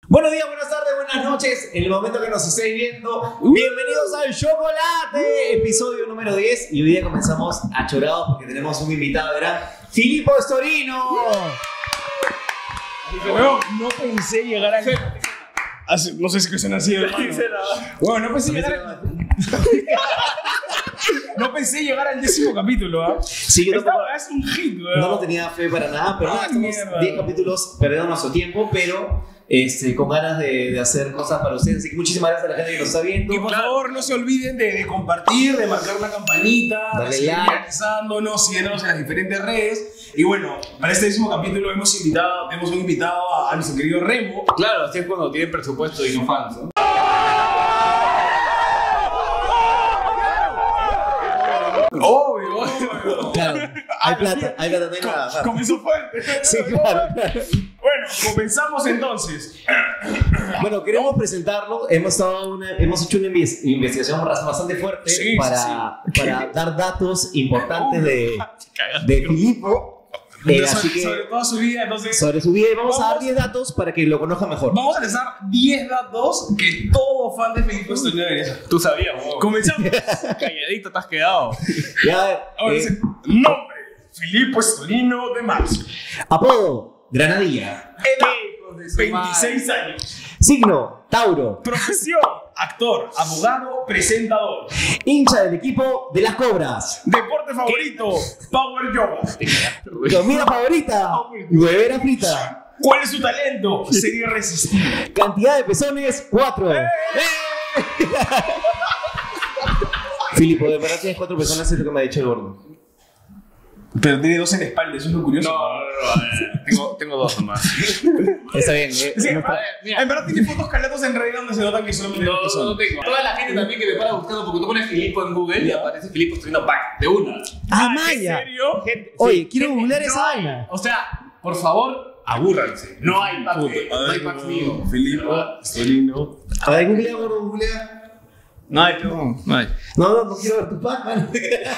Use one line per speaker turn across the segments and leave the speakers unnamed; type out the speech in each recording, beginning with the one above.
Buenos días, buenas tardes, buenas noches. En el momento que nos estéis viendo, bienvenidos al Chocolate, episodio número 10. Y hoy día comenzamos achorados porque tenemos un invitado, ¿verdad? Filippo Storino.
No pensé llegar al... No sé si que suena así, hermano. Bueno, no pensé llegar al... No pensé llegar al 10º capítulo, ¿ah?
Sí, yo tampoco...
Es un hit, weón.
No lo tenía fe para nada, pero nada, estamos 10 capítulos perdiendo nuestro tiempo, pero con ganas de hacer cosas para ustedes. Así que muchísimas gracias a la gente que nos está viendo.
Y por favor, no se olviden de compartir, de marcar la campanita,
dale
de seguir
like,
realizándonos, siguiéndonos en las diferentes redes. Y bueno, para este 10º capítulo hemos un invitado a nuestro querido Remo.
Claro, así es cuando tienen presupuesto y no fans, ¿no?
Obvio.
Claro, hay plata, no hay nada.
Comenzó fuerte.
Sí, claro.
Bueno, comenzamos entonces.
Bueno, queremos presentarlo. Hemos hecho una investigación bastante fuerte para dar datos importantes de Filippo.
Sobre toda su vida, entonces.
Sobre su vida, y vamos a dar 10 datos para que lo conozcan mejor.
Vamos a lanzar 10 datos que todo fan de Filippo Storino debería saber.
Tú sabías, ¿no?
Comenzamos.
Calladito te has quedado.
Ya,
nombre: Filippo Storino de Marzo.
apodo: Granadilla.
Edad: 26 años.
Signo: Tauro.
Profesión: actor, abogado, presentador.
Hincha del equipo de las Cobras.
Deporte favorito: Power Yoga.
Comida favorita: huevera frita.
¿Cuál es su talento? Ser irresistible.
Cantidad de pezones: 4. Filippo, de verdad tienes 4 pezones, es lo que me ha dicho el gordo.
Pero tiene 2 en la espalda, eso es lo curioso.
No, tengo 2 nomás.
Está bien.
Sí, en verdad tiene fotos calatos en realidad donde se notan que solamente
No tengo. Toda la gente también que me para buscando, porque tú pones Filippo en Google y aparece Filippo Storino Pack, de una.
Maya.
¿En serio?
Gente,
Oye, quiero
gente,
googlear
no
esa
hay.
vaina.
O sea, por favor, abúrranse. No hay pack, no hay packs mío.
Filippo Storino.
A ver, googlea, gordo, googlea.
No hay, pero no hay.
No quiero ver tu pack, man.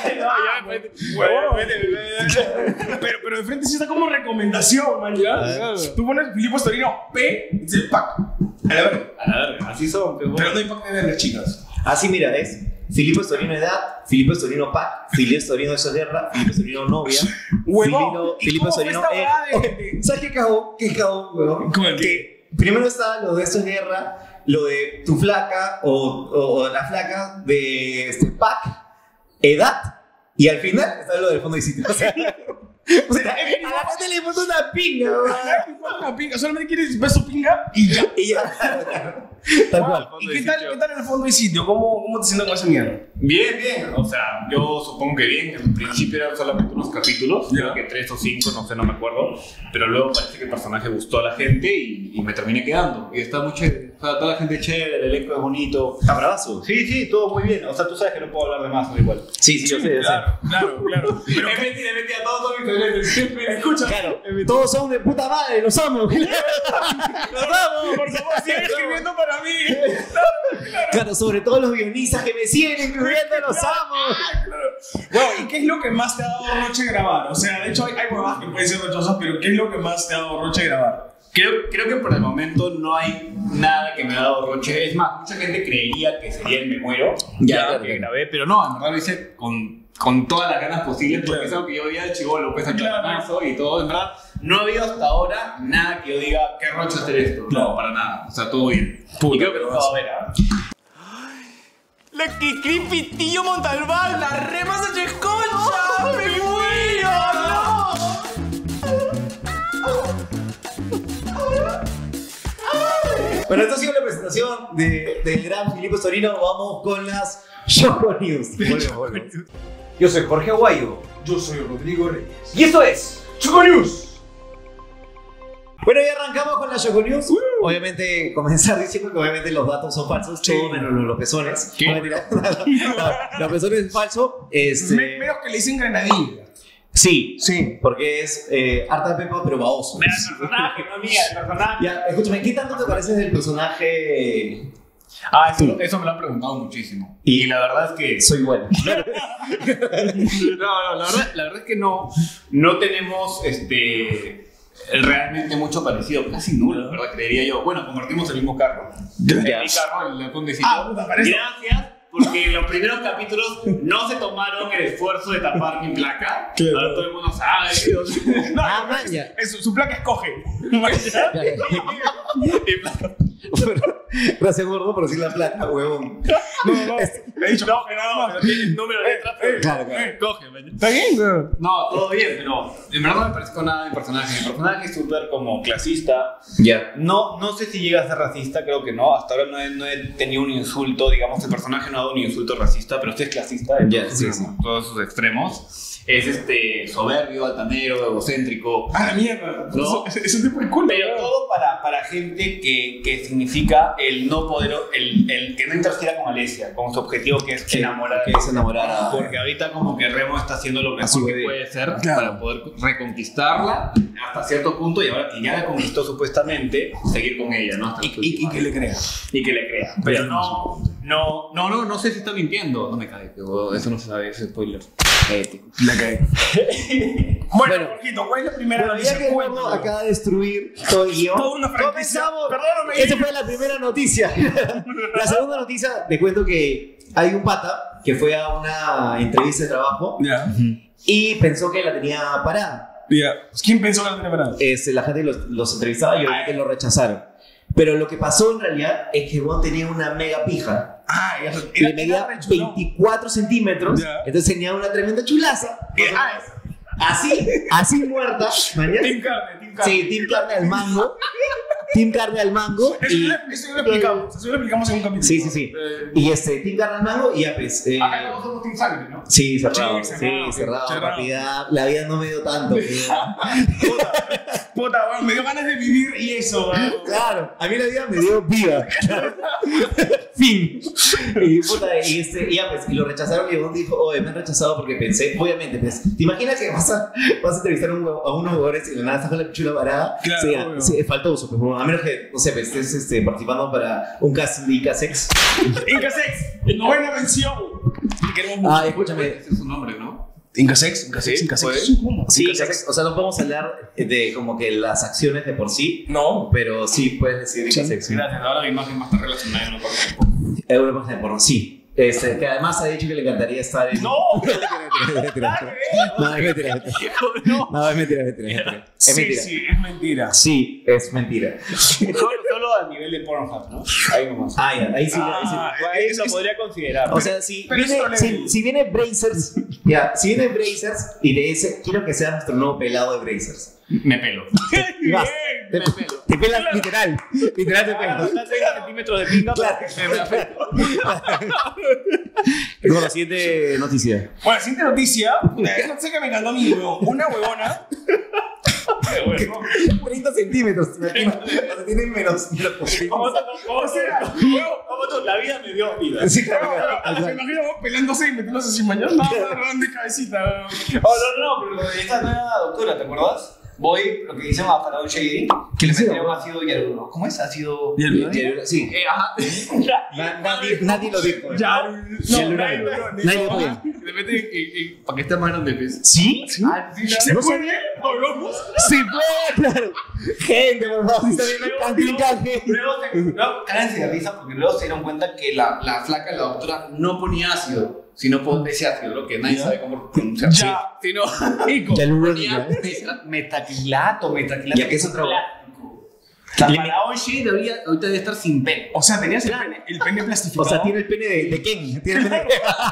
Pero de frente sí está como recomendación, man, ¿ya? Tú pones Filippo Storino P, dice pack. A la verga.
Así son, pero
Pero no hay pack de verga, chicas.
Así, mira, es Filippo Storino edad, Filippo Storino pack, Filippo Storino de guerra, Filippo Storino novia,
Huevón.
Filippo Storino. ¿Sabes qué cagó? ¿Qué cagó, huevón?
¿Cómo?
Que primero está lo de esto es guerra, lo de tu flaca o la flaca de este pack, edad, y al final está lo del fondo de sitio. O sea, a la gente le importa una pinga,
Una pinga, solamente quieres ver su pinga y ya.
y ya. Tal cual.
¿Y qué tal en el fondo y sitio? ¿Cómo te sientes con esa mierda?
Bien. O sea, yo supongo que bien. En principio eran solamente unos capítulos, creo que 3 o 5, no sé, no me acuerdo. Pero luego parece que el personaje gustó a la gente y me terminé quedando. Y está muy chévere. O sea, toda la gente es chévere, el elenco es bonito.
Está bravazo.
Sí, todo muy bien. O sea, tú sabes que no puedo hablar de más, no igual.
Sí, yo sé.
Claro. Pero
Es mentira, todos son diferentes.
escucha,
Claro, todos son de puta madre, los amo. Los amo.
por favor, sigue escribiendo para mí.
Claro, sobre todo los guionistas que me siguen incluyendo, los amo.
Bueno, ¿y qué es lo que más te ha dado roche grabar? O sea, de hecho hay huevas que pueden ser rochosas, pero ¿qué es lo que más te ha dado roche grabar?
Creo que por el momento no hay nada que me ha dado roche. Es más, mucha gente creería que sería el Me Muero,
Ya,
que grabé, pero no, en verdad lo hice con todas las ganas posibles, porque es algo que yo veía de chibolo, pues al y todo, en verdad. No ha habido hasta ahora nada que yo diga, qué roche hacer esto. No, para nada. O sea, todo bien. Y creo que no va a haber.
La Kikri Pitillo Montalbán, la remas de Chesconcha, me muero,
Bueno, esta ha sido la presentación del gran Filippo Storino. Vamos con las Choco News. Volvemos.
Yo soy Jorge Aguayo.
Yo soy Rodrigo Reyes.
Y esto es Choco News.
Bueno, ya arrancamos con las Choco News. Obviamente, comenzar diciendo que obviamente los datos son falsos, todo menos los pezones.
¿Qué?
No, mentira. Los pezones es falso.
Menos que le dicen granadilla.
Sí, porque es harta de pepa, pero baboso.
El personaje, no amiga, el personaje.
Ya, escúchame, ¿qué tanto te pareces del personaje?
Eso me lo han preguntado muchísimo. Y la verdad es que...
Soy bueno.
No, la verdad es que no tenemos realmente mucho parecido, casi nulo, ¿verdad? Creería yo. Bueno, compartimos el mismo carro. Mi carro, el de Condecito.
puta, para eso.
Gracias, porque en los primeros capítulos no se tomaron el esfuerzo de tapar mi placa.
Claro.
Ahora todo el mundo sabe.
No,
man, ya.
su placa escoge.
Mi placa.
Gracias, gordo, por decir la plata, huevón.
No, he dicho coge nada más.
Pero tiene el número de detrás.
Claro, claro.
Coge, man.
¿Está bien?
No, todo bien, pero en verdad no me parece con nada mi personaje. Mi personaje es súper como clasista.
Ya.
No sé si llega a ser racista, creo que no. Hasta ahora no he tenido un insulto, digamos, el personaje no ha dado un insulto racista, pero sí es clasista en todos sus extremos. Es soberbio, altanero, egocéntrico.
A la mierda.
¿No?
Es un tipo de culo.
Pero todo para gente que significa el no poder, el que no interfiera con Alesia, con su objetivo que es enamorar.
Que es enamorada.
Porque ahorita como que Remo está haciendo lo mejor que puede ser para poder reconquistarla hasta cierto punto, y ahora que ya la conquistó supuestamente, seguir con ella, ¿no? Hasta
Y que le crea.
y que le crea. Pero no sé si está mintiendo. No me cae, pero eso no se sabe, es spoiler.
La cae. Bueno, Jorgito, ¿cuál es la primera
Bueno,
noticia?
ya que el
Cuéntalo.
gordo acaba de destruir todo el guión,
Toda una franquicia.
comenzamos.
Perdóname.
Esa fue la primera noticia. La segunda noticia, te cuento que hay un pata que fue a una entrevista de trabajo
Ya.
y pensó que la tenía parada.
Ya. ¿Quién pensó que la tenía parada?
La gente los entrevistaba y obviamente lo rechazaron. Pero lo que pasó en realidad es que Juan tenía una mega pija.
Ya.
Le medía 24 centímetros,
Ya.
entonces tenía una tremenda chulaza. Así muerta. mañana.
Team carne.
Sí, Team Carne al mango. Team Carne al mango.
Eso ya lo explicamos. Eso ya lo explicamos en un capítulo.
Sí. Y Team Carne al mango y ya pues.
Acá todos somos Team Sangre, ¿no?
Sí, cerrado.
Sí,
Sí,
cerrado.
cerrado. Rapidez. La vida no me dio tanto.
Puta, bueno, me dio ganas de vivir y eso, weón.
Claro, a mí la vida me dio vida. Fin. Y ya pues, y lo rechazaron y Ivonne dijo, oye, me han rechazado porque pensé, obviamente, pues, ¿te imaginas que vas a entrevistar a unos jugadores y de la nada estás con la pichula parada?
Claro,
Sí, es faltoso, pues, bueno, a menos que, no sé, pues, estés participando para un casting de Ica Sex.
Inca Sex, novena mención. Te queremos mucho.
Escúchame.
Ese es su nombre, ¿no?
Inca Sex. ¿Cómo?
Sí, Ica Sex, o sea, no podemos hablar de como que las acciones de por sí,
No.
pero sí puedes decir Ica Sex. ¿Sí?
Gracias, ahora mi imagen más está relacionada en
Una página de porno, sí. Que además ha dicho que le encantaría estar en...
No.
No, es mentira. No, es mentira. Es mentira.
Sí, es mentira.
Sí, es mentira.
Solo a nivel de Pornhub, ¿no? Ahí nomás.
Ahí sí.
Ahí se podría considerar.
O sea, si
pero
viene,
eso no
si viene Brazers, si viene Brazers y le dice, quiero que seas nuestro nuevo pelado de Brazers.
Me pelo.
Y vas.
Me pelo.
Te pelas literal te pelas.
Estás 6 centímetros de pinga,
Claro.
me afecto.
Bueno, la siguiente noticia.
Bueno, la siguiente noticia, no sé que me encantó a mí, weón. Una huevona.
30 centímetros, imagínate. O sea, tiene menos.
¿Cómo tú? La vida me dio vida.
Sí, claro.
Se imagina vos pelándose y metiéndose así mañana. No, de cabecita, weón.
No, pero lo de esta nueva doctora, ¿te acuerdas? Voy, lo que dicen a Faraón Shady, que le
hicieron?
metieron ácido hialurónico. ¿Cómo es? Ácido...
Sí.
Ajá.
Nadie lo dijo. Nadie lo dijo.
Le meten para que esté más grande, pues.
¿Sí?
¿Se puede?
Sí, pues, claro. Gente, por favor, si está viendo canje.
Luego caen de risa porque luego se dieron cuenta que la flaca, la doctora, no ponía ácido, sino decía ácido, lo que nadie sabe cómo pronunciar.
Ya.
Sino
Hialurónica.
metacrilato.
¿Y a qué es otra?
Faraón Shady ahorita debe estar sin pelo.
O sea, tenías el pene plastificado.
O sea, tiene el pene de Ken. Tiene el pene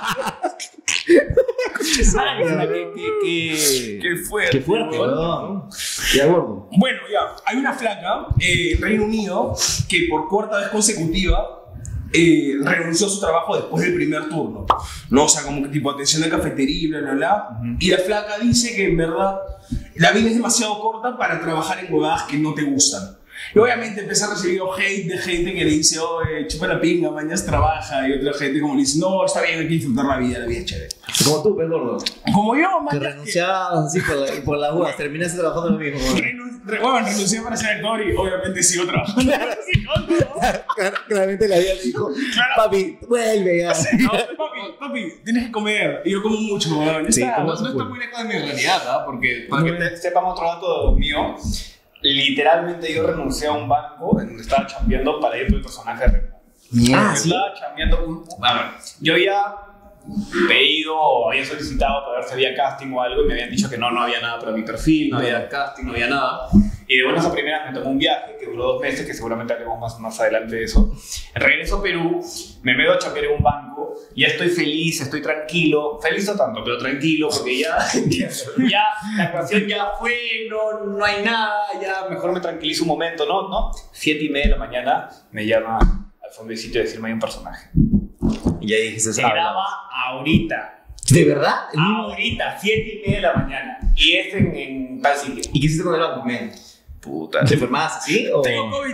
Qué fuerte.
Qué fuerte, weón. Ya, gordo.
Bueno, ya, hay una flaca en Reino Unido que por cuarta vez consecutiva renunció a su trabajo después del primer turno. ¿No? O sea, como que tipo atención de cafetería y bla, bla, bla. Y la flaca dice que en verdad la vida es demasiado corta para trabajar en huevadas que no te gustan. Y obviamente empieza a recibir hate de gente que le dice, oye, chupa la pinga, mañana trabaja. Y otra gente como le dice, no, está bien, hay que disfrutar la vida es chévere.
Como tú, pues, gordo.
Como yo,
Que
mañana.
renunciabas así por las uvas, terminaste trabajando lo mismo.
Renuncié para ser actor y obviamente sigo trabajando.
Claramente la vida le dijo, papi, vuelve ya.
No, papi, tienes que comer. Y yo como mucho, weón.
Sí,
No está muy lejos de mi realidad, ¿ah? Porque para que sepan otro dato mío, literalmente yo renuncié a un banco en donde estaba chambeando para ir por el personaje de Remo.
¿Sí?
Estaba chambeando. A ver, yo había pedido, había solicitado para ver si había casting o algo y me habían dicho que no había nada para mi perfil, no había casting, no había nada. Y de buenas a primeras me tomé un viaje que duró 2 meses, que seguramente haremos más adelante de eso. Regreso a Perú, me meto a chambear en un banco, ya estoy feliz, estoy tranquilo, feliz no tanto, pero tranquilo porque ya la ecuación ya fue, no hay nada, ya mejor me tranquilizo un momento, ¿no? 7:30 de la mañana me llama al fondo del sitio a decirme hay un personaje.
Y ahí dijiste,
Se graba ahorita.
¿De verdad?
Ahorita, 7:30 de la mañana. Y es en tal sitio.
¿Y qué hiciste con el banco, men?
Puta.
¿Te enfermaste así? O...
Tengo COVID.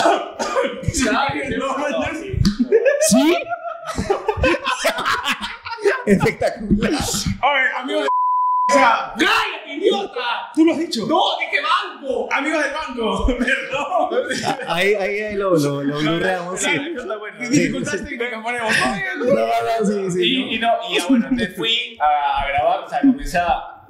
¿Sí? Espectacular.
Oye, amigos de... O sea,
¡Cállate, idiota!
tú lo has dicho.
¡No, dije banco!
Amigos del banco, perdón.
Ahí lo blurreamos, sí.
Claro, está bueno.
Dificultades técnicas ponemos.
No, sí.
Y ya bueno, me fui a grabar, o sea, comencé a...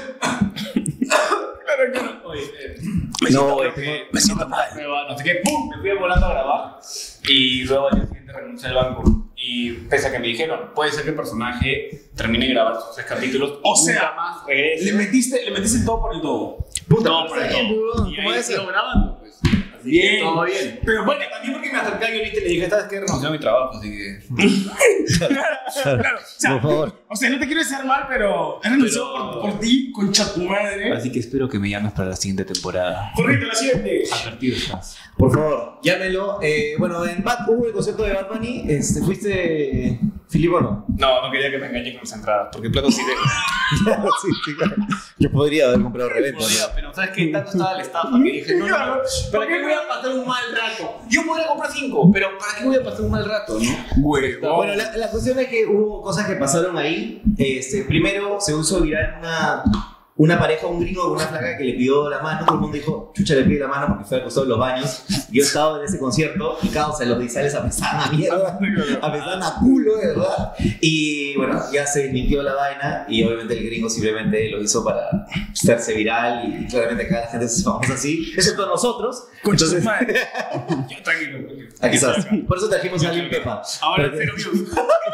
Oye,
me siento mal.
No sé qué, ¡pum! Me fui volando a grabar y luego al día siguiente renuncié al banco. Y pese a que me dijeron, puede ser que el personaje termine de grabar sus 3 capítulos,
O sea,
nunca más regrese.
le metiste todo por el todo.
Puta,
No, por el todo. Y
¿cómo
ahí
debe ser?
sigo grabando, pues. Así
Bien.
que todo bien.
Pero
Bueno, también porque me acerqué a Yolita y le dije, ¿sabes qué? Renuncié a mi trabajo, así que...
Claro, o sea,
Por favor.
O sea, no te quiero desear mal, pero he renunciado por ti, concha tu madre.
Así que espero que me llames para la siguiente temporada.
Correcto, la siguiente.
Advertido estás.
Por favor, llámelo. Bueno, en hubo el concierto de Bad Bunny. ¿Fuiste Filipe o no?
No quería que me engañen con las entradas, porque plato sí tengo.
sí, claro. Yo podría haber comprado reventa.
Podía, pero ¿sabes qué? Tanto estaba la estafa que dije, no, ¿para qué voy a pasar un mal rato? Yo podría comprar 5, pero ¿para qué voy a pasar un mal rato, no?
Bueno, la cuestión es que hubo cosas que pasaron ahí. Primero se usó viral una pareja, un gringo con una flaca que le pidió la mano. Todo el mundo dijo, chucha, le pide la mano porque fue al costado de los baños. Yo estaba en ese concierto y causa, los disales apesaban a mierda, apesaban a culo, de verdad. Y bueno, ya se desmintió la vaina y obviamente el gringo simplemente lo hizo para hacerse viral y claramente acá la gente se famosa así, excepto nosotros.
Concha su
Entonces,
madre.
Ya, tranquilo.
aquí estás. Por eso trajimos a alguien Pepa.
Ahora
Para que-
0 views.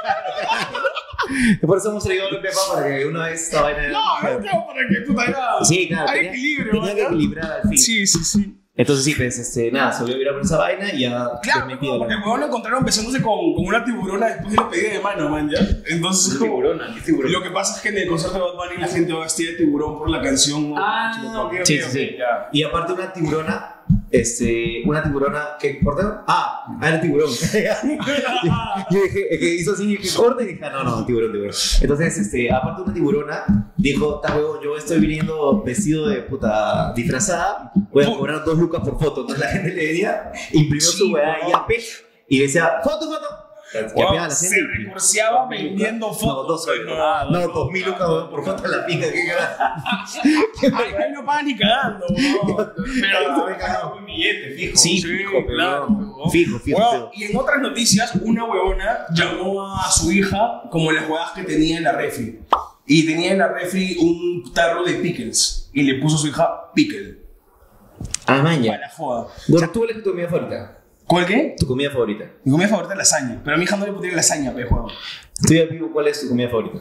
Por eso hemos traído a alguien Pepa para que una vez esta vaina...
No, para que puta era.
Sí, claro.
Hay
tenía-
equilibrio,
tenía que
¿verdad?
equilibrar al fin.
Sí.
Entonces sí, pues, nada, se volvió a virar por esa vaina y ya
Claro,
desmentido
porque
la...
el huevón lo encontraron besándose con una tiburona después de la pedida de mano, man, ¿ya? Entonces es como...
Tiburona, ¿qué tiburón?
Lo que pasa es que en el concierto de Bad Bunny la gente va vestida de tiburón por la canción.
Ah, ok,
Sí. Y aparte una tiburona que cortaron. Era tiburón. Yo dije, que hizo así, dije, corte, y dije, no, tiburón. Entonces, aparte una tiburona dijo, ta huevo, yo estoy viniendo vestido de puta disfrazada, voy a cobrar 2 lucas por foto. Entonces la gente le venía, imprimió su weá y AP y decía, foto. Y apeaba a la gente.
Se recurseaba vendiendo
No,
fotos.
2 soles. No, 2.000 lucas weón, por foto en la pica. ¿Qué carajo?
Ahí no pagan ni cagando, weón.
Pero se cagado un billete, fijo.
Sí,
Sí,
fijo, pero
claro,
no.
weón.
Fijo.
Weón, y en otras noticias, una huevona llamó a su hija como las huevas que tenía en la refri. Y tenía en la refri un tarro de pickles. Y le puso a su hija pickle.
Ah, maña.
Para la joda.
Bueno, tú eres tu comida favorita.
¿Cuál qué?
Tu comida favorita.
Mi comida favorita es lasaña. Pero a mi hija no le pondría lasaña, pe, juego.
Estoy a vivo, ¿cuál es tu comida favorita?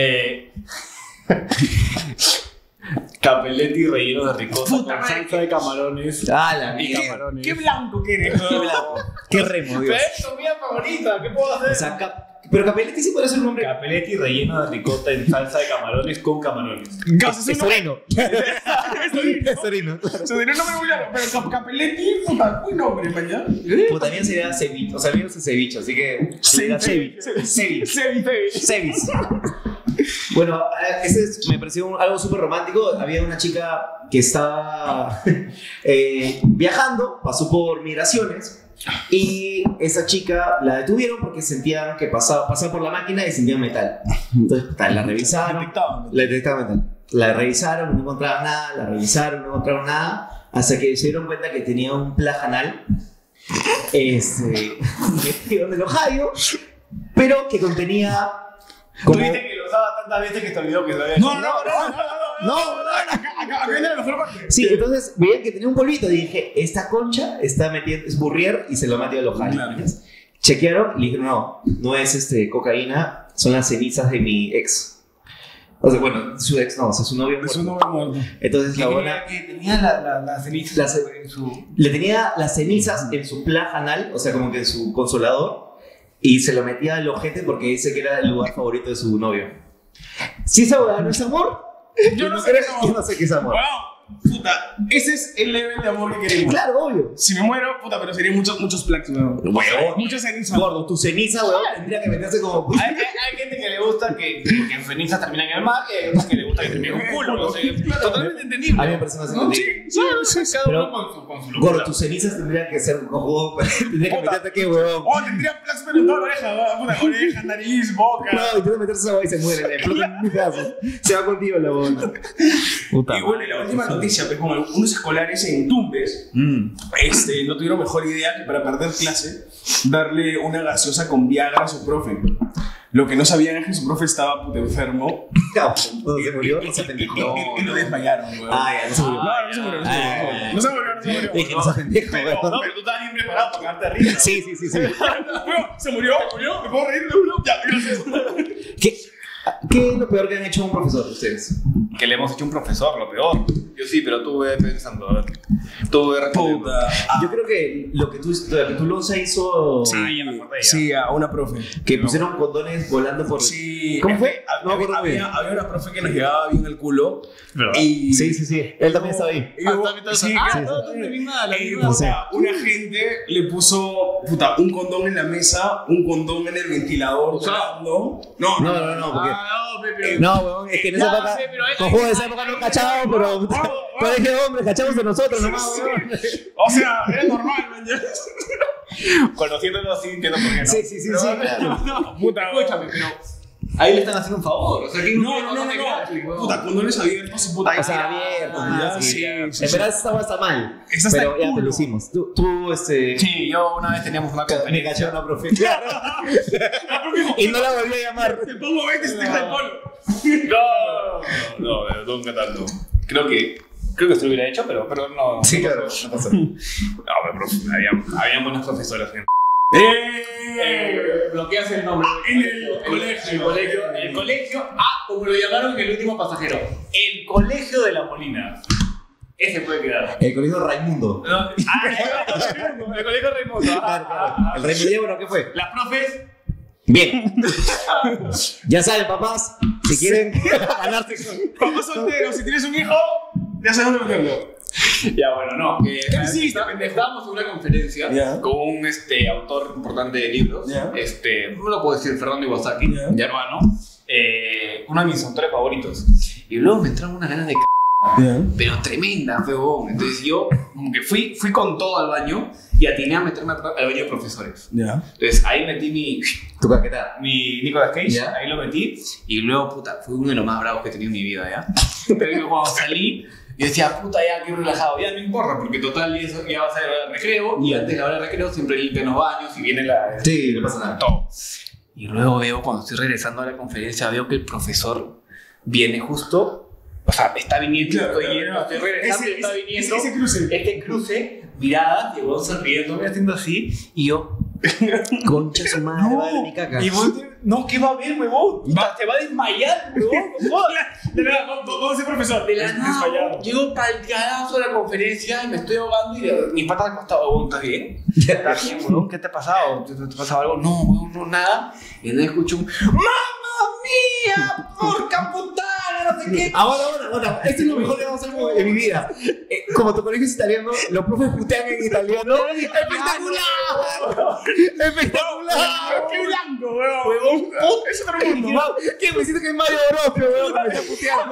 Capelletti relleno de ricota
Puta
con
madre.
salsa de camarones.
Ah, la
Y
mía.
camarones.
¿Qué blanco que eres?
Qué blanco. Qué remo, Dios.
Es tu comida favorita, ¿qué puedo hacer?
O sea, pero Capelletti sí puede ser un nombre.
Capelletti relleno de ricota en salsa de camarones con camarones.
Es Sorino. Es Sorino.
Su dinero no me voy a... Pero Capelletti, puta, muy nombre, mañana.
Pues también sería ceviche. O sea, a mí no sé ceviche, así que. Ceviche. Bueno, me pareció algo súper romántico. Había una chica que estaba viajando, pasó por migraciones. Y esa chica la detuvieron porque sentían que pasaban por la máquina y sentían metal. Entonces la revisaron. La detectaban metal. La revisaron, no encontraban nada. La revisaron, no encontraron nada. Hasta que se dieron cuenta que tenía un plug anal metido en el Ohio, pero que contenía
Tú viste que lo usaba tantas veces que te olvidó que lo había hecho.
Acá viene la mejor parte.
Sí, entonces veían que tenía un polvito y dije, esta concha está metida, es Burrier y se lo metió a los jales.
Claro.
Chequearon y le dijeron, no es cocaína, son las cenizas de mi ex. O sea, bueno, su ex no, o sea, su novio
Es un
muerto.
nombre muerto.
Entonces la buena
Que tenía la ceniza en su...
le tenía las cenizas en su plaja anal, o sea, como que en su consolador, y se lo metía al ojete porque dice que era el lugar favorito de su novio. Si esa hueá no es amor,
Yo no sé
creo-
qué es amor.
yo no sé qué es amor.
Wow, puta, ese es el level de amor que queremos.
Claro, obvio.
Si me muero, puta, pero serían muchos plaques, weón. Muchas cenizas.
Gordo, tu ceniza, weón, tendría que meterse como...
Hay gente que le gusta que en cenizas terminan en el mar y hay otros que le gusta que terminen en un culo. No sé, totalmente entendible.
A mí me parece más
Sí,
entendible.
Cada
Pero-
uno con su
Gordo,
locura.
tus cenizas tendrían que ser como... Tendría que
Puta.
meterte aquí, weón.
Oh, tendría plaques pero en toda la oreja, weón. Puta, oreja, nariz, boca.
No, y tú te meterse esa weá y se muere, le explota en un pedazo. Se va contigo la boca. Puta.
Y bueno, y la última noticia, pues como unos escolares en Tumbes no tuvieron mejor idea que para perder clase darle una gaseosa con Viagra a su profe. Lo que no sabían es que su profe estaba puta enfermo
Cuando se murió, se pendejó.
y lo desmayaron, weón.
Ah, ya, no se murió.
No, no se murió, no se murió. No se murió, no se murió.
Dije, no seas pendejo,
Pero,
weón.
no, pero tú estabas bien preparado para cagarte de risa.
Sí.
Weón, ¿se murió? ¿Me puedo reír? Ya, gracias.
¿Qué es lo peor que han hecho a un profesor ustedes?
Que le hemos hecho un profesor, lo peor. Yo sí, pero estuve pensando, a ver. Estuve respondiendo.
Puta.
Yo creo que lo que tú Lonza hizo,
Sí, ya me acordé ya.
Sí, a una profe.
que pusieron condones volando por...
Sí.
¿Cómo fue? No me
Había,
acuerdo muy bien.
había una profe que nos llevaba bien el culo.
¿Verdad?
Y
Sí. Él también estaba ahí.
y hubo- sí, claro. Puta, una gente le puso puta, un condón en la mesa, un condón en el ventilador. volando. No,
Porque...
no, pero...
No, weón, es que en esa
Ya,
época,
sí, pero
con juegos de esa época no cachábamos, pero colegio de hombres, cachamos de nosotros nomás, weón.
O sea, era normal, man. ya.
Conociéndolo así, entiendo por qué no.
Sí,
Pero,
claro.
No,
Puta,
escúchame, pero... Ahí le están haciendo un favor. O sea, que
No. Puta, condones abiertos y puta.
O sea, abierto,
ya,
sí.
sí.
En verdad esa está mal,
Esa está
pero
el
ya te
culo.
lo hicimos. Tú
Sí, yo una vez teníamos una
me
conferencia.
caché a una profe. Claro. Y no la volví a llamar.
Te pongo 20 y se te deja el polo.
No, nunca tanto. Creo que se lo hubiera hecho, pero no.
Sí,
no
claro,
pasó.
no pasó.
No, pero había buenas profesoras. Bloqueas el nombre.
En el colegio.
El colegio. Ah, como lo llamaron en el último pasajero. El colegio de la Molina. Ese puede quedar.
El colegio Raimundo.
No, el colegio Raimundo.
Claro. El Raimundo, bueno, ¿qué fue?
Las profes.
Bien. Ya saben, papás, si quieren ganarse con...
Papá soltero, si tienes un hijo, ya sabes dónde meterlo.
Ya, bueno, no.
¿Qué hiciste, pendejo?
Estábamos en una conferencia
Ya.
con un autor importante de libros.
Ya.
No lo puedo decir, Fernando Iwasaki,
Ya.
mi hermano. Uno de mis autores favoritos. Y luego me entraron unas ganas de pero tremenda, huevón. Entonces yo, como que fui con todo al baño y atiné a meterme al baño de profesores.
Ya.
Entonces ahí metí
Tu caqueta.
mi Nicolas Cage,
Ya.
ahí lo metí y luego, puta, fue uno de los más bravos que he tenido en mi vida, ¿ya? Pero cuando salí, yo decía, puta, ya, qué relajado, ya no importa, porque total, eso ya va a ser la hora de recreo y antes de la hora de recreo siempre limpian los baños y viene la...
Sí, no pasa nada.
todo. Y luego veo, cuando estoy regresando a la conferencia, veo que el profesor viene justo, o sea, está viniendo,
Claro,
estoy yendo, estoy regresando y está viniendo.
Ese cruce.
Este cruce, mirada, llegó sonriéndome, haciendo así, y yo...
Concha su madre, va a ver mi caca.
Y vos, no, ¿qué va a ver, huevón? Te va a desmayar, huevón. No jodas.
De verdad, ¿dónde es el profesor?
De la nada, llego palteadazo a la conferencia y me estoy ahogando y mi pata al costado, huevón, ¿estás bien? ¿Estás bien, huevón? ¿Qué te ha pasado? ¿Te ha pasado algo? No, huevón, no, nada. Y entonces escucho un ¡Mamma mía! ¡Porca putana! No sé qué.
Ahora, esto es lo mejor que vamos a hacer en mi vida. Como tu colegio es italiano, los profes putean en italiano. ¡Espectacular! ¡Espectacular!
¡Qué blanco, weón! Es otro mundo.
¿Qué? Me siento que es Mario Bros, weón, que me está puteando.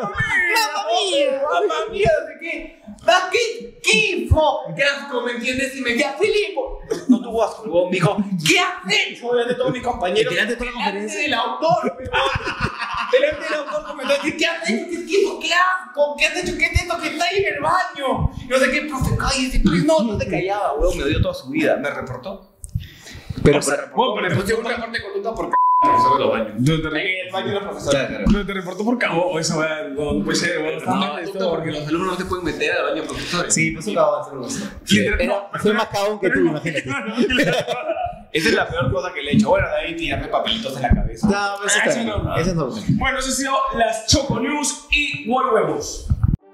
¡Mamma mía! No sé qué. ¡Ah, qué quifo! ¡Qué asco! ¿Me entiendes? Y me decía, Filipo. No tuvo asco, huevón. Me dijo, ¿qué has hecho? Delante de todos mis compañeros.
Delante de toda la
Delante
conferencia.
del autor, huevón. Delante del autor comentó, ¿qué has hecho? ¿Qué quifo? ¡Qué asco! ¿Qué has hecho? ¿Qué es esto que está ahí en el baño? No sé qué, profe, cállate. No te callaba, huevón. Me odió toda su vida. Me reportó.
Pero,
Bueno, pero le puse un reporte de conducta por
profesor de los baños.
El baño de los profesores.
Claro.
No te reportó por cagón o esa weá. No puede ser, weón.
No, puta, porque los alumnos no se pueden meter al baño de profesores.
Sí, pues acabo de hacer algo así. Soy más cagón que tú, imagínate.
Esa es la peor cosa que le he hecho. Bueno, de ahí tirarme papelitos en la cabeza.
No, eso está bien. Eso no.
Bueno, eso ha sido las Choco News y volvemos.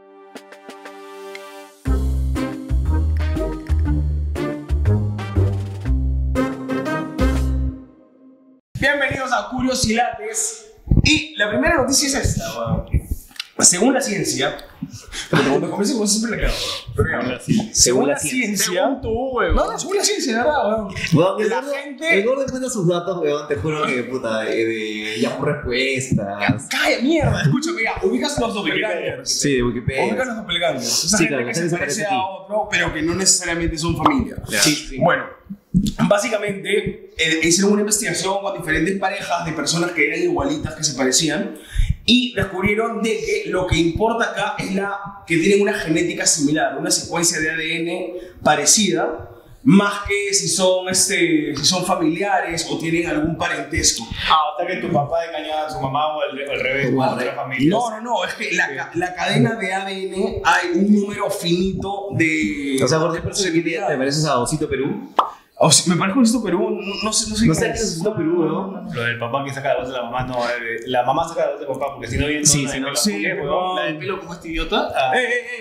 Bienvenidos a Curiosilates. Y la primera noticia es esta, weón. Según la ciencia, pero cuando comienzo con eso siempre le quedo, weón. Según la ciencia.
Según tú, weón.
No, según la ciencia, de verdad, weón.
Weón,
La
el
gente.
gordo cuenta sus datos, weón, te juro que puta, de llamo respuestas.
¡Calla mierda! Escúchame, ya, ubicas los doppelgangers.
Sí, de Wikipedia.
Ubicas los doppelgangers. Esa
Sí,
gente
claro,
que
la gente
se
se
parece
parece a
a
ti.
otro, pero que no necesariamente son familia.
Sí.
Bueno, básicamente hicieron una investigación con diferentes parejas de personas que eran igualitas, que se parecían, y descubrieron de que lo que importa acá es que tienen una genética similar, una secuencia de ADN parecida, más que si son familiares o tienen algún parentesco.
O sea que tu papá engañaba a su mamá o al revés,
O
con
al
otra
revés.
familia.
No, es que la cadena de ADN hay un número finito de...
O sea, gordo,
de
¿por qué te pareces a Osito Perú?
O sea, me parece un esto Perú, no sé
No
quién
sé qué
es.
es Osito Perú, weón.
Lo del papá que saca la voz de la mamá, no. La mamá saca la voz del papá, porque si no viene
Sí,
toda
sí,
la
no,
de
sí,
pelo azul,
weón.
la de pelo como este idiota.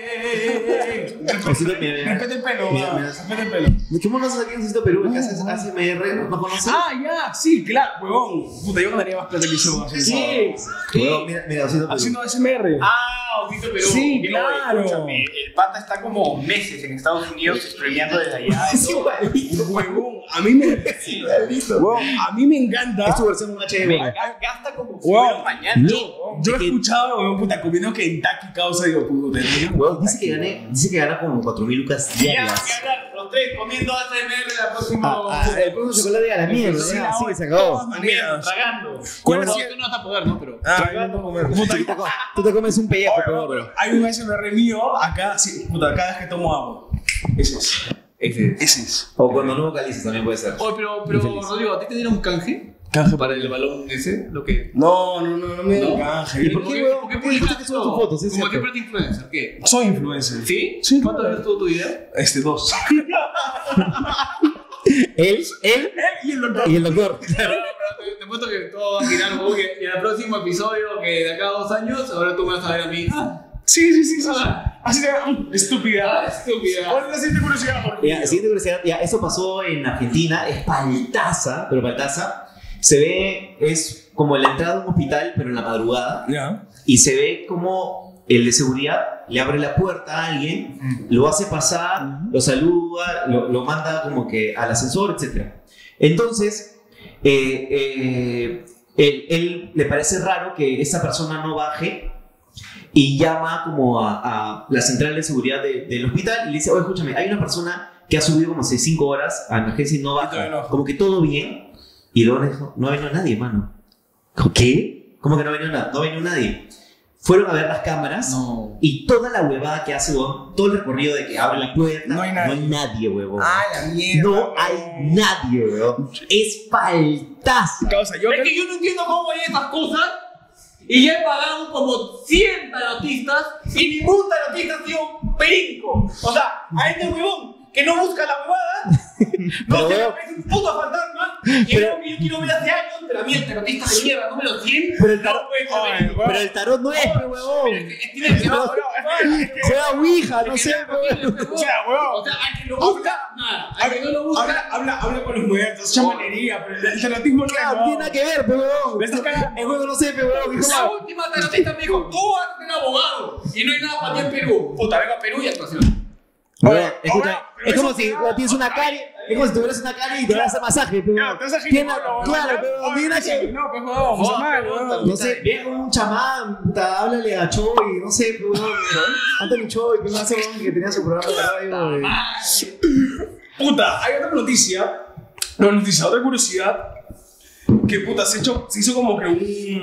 Osito, mira.
Respeta el pelo,
Mira,
weón,
mira.
respeta el pelo.
¿Cómo no sabes quién es Osito Perú? ¿El que hace ASMR? ¿No conoces?
Ah, ya, sí, claro, huevón. Puta, yo ganaría más plata que yo.
Weón, mira, Osito Perú.
Haciendo ASMR.
Osito Perú.
Sí,
Oye,
claro.
Escúchame, el pata está como meses en Estados Unidos streameando desde allá.
Es igualito.
Huevón, a mí me... Huevón, a mí me encanta.
Es su versión un HD, weón.
Gasta como
Huevón,
mañana.
yo he escuchado, huevón, puta, comiendo Kentucky causa, digo, puta,
Weón, dice que gana como 4.000 lucas
Ya,
diarias.
que hablar los tres comiendo ASMR la próxima.
El próximo chocolate a la mierda,
Sí,
ya,
no,
sí, se acabó.
maneras.
Tragando.
¿Cuál
Bueno,
es?
tú no vas a poder, ¿no? Pero.
Tragando comer. Puta,
Tú te comes un pellejo,
Oye,
pero.
hay un ASMR mío acá, sí, puta, cada vez que tomo agua. Ese es.
O cuando no vocalizas también puede ser.
Oye, pero
Infeliz.
Rodrigo, ¿a ti te dieron canje?
Canje
Para el balón ese, lo que...
No me
¿No?
canje.
¿Y por qué, weón? ¿Por qué dijiste que subas tus fotos? Es
Como
cierto.
siempre te influencer, ¿qué?
Soy influencer.
¿Sí?
Sí,
¿Cuántos
claro.
views tuvo tu video?
2.
Él
Y el doctor.
y el doctor.
Te puesto que todo va a girar como que en el próximo episodio, que de acá a 2 años, ahora tú me vas a ver a mí.
Sí. Así de estúpida.
Estúpida.
¿Cuál es la siguiente curiosidad?
Ya, siguiente curiosidad. Ya, eso pasó en Argentina. Es paltaza, pero paltaza. Se ve, es como la entrada de un hospital, pero en la madrugada.
Ya.
Y se ve como el de seguridad le abre la puerta a alguien, lo hace pasar, lo saluda, lo manda como que al ascensor, etc. Entonces, él le parece raro que esa persona no baje y llama como a la central de seguridad del hospital y le dice, oye, escúchame, hay una persona que ha subido como hace 5 horas a emergencia y no
todavía
baja,
no.
como que todo bien. Y luego le dijo, no ha venido nadie, mano. ¿Qué? ¿Cómo que no ha venido nadie? Fueron a ver las cámaras
No.
y toda la huevada que hace, huevón, todo el recorrido de que abre la puerta,
No hay nadie.
huevón.
La mierda.
No hay nadie, huevón. Es paltaza.
Causa, yo
Es que yo no entiendo cómo hay esas cosas y ya he pagado como 100 tarotistas y ningún tarotista ha sido un perico. O sea, a este huevón que no busca la huevada, no se me parece un puto fantasma y es algo que yo quiero ver hace años, pero a mí el tarotista de mierda número 100
Pero el
no
tarot,
puede ser verídico.
pero el tarot no es, huevón.
Tiene que
Juega Ouija, no sé, huevón.
O sea, huevón.
O sea, al que lo busca, nada. Al que no lo busca,
Habla con los muertos, chamanería, pero el terapismo no
Claro,
es.
tiene nada que ver, huevón.
Le estás cagando.
El juego no sé, huevón.
la última tarotista me dijo, tú vas a ser abogado y no hay nada para ti en Perú. Puta, venga a Perú y actuación.
Huevón, escucha,
Ahora,
es como
eso
si
queda-
tienes una carie, es como si tuvieras una carie y te vas a hacer masaje, huevón.
Claro, te vas a
Tiene-
ginecólogo,
Claro,
¿no?
huevón, tiene que...
No, pues huevón, está mal, huevón.
No sé, ve con un chamán, puta, háblale a Choi, no sé, huevón. Anthony Choi, que más huevón que tenía su programa de radio, huevón.
Puta, hay otra noticia. No, noticia, otra curiosidad. Que puta, se hizo como que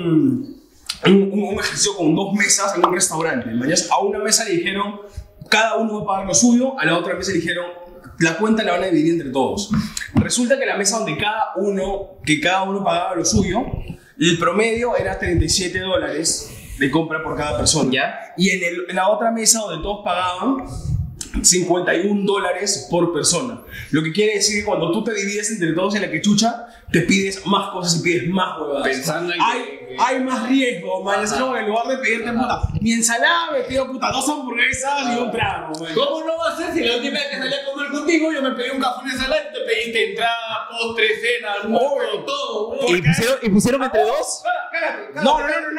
un ejercicio con 2 mesas en un restaurante. Mañana a una mesa le dijeron, cada uno va a pagar lo suyo, a la otra mesa le dijeron, la cuenta la van a dividir entre todos. Resulta que la mesa donde cada uno pagaba lo suyo, el promedio era $37 de compra por cada persona.
¿Ya?
Y en la otra mesa donde todos pagaban $51 por persona. Lo que quiere decir que cuando tú te divides entre todos en la quechucha, te pides más cosas y pides más huevadas.
Pensando en
hay más riesgo, man. Es como que en lugar de pedirte, puta, mi ensalada me pido, puta, 2 hamburguesas y un trago, man.
¿Cómo no va a ser si la última vez que salí a comer contigo yo me pedí un café, una ensalada y te pediste entrada, postre, cena, almuerzo, todo?
¿Y pusieron entre dos?
No.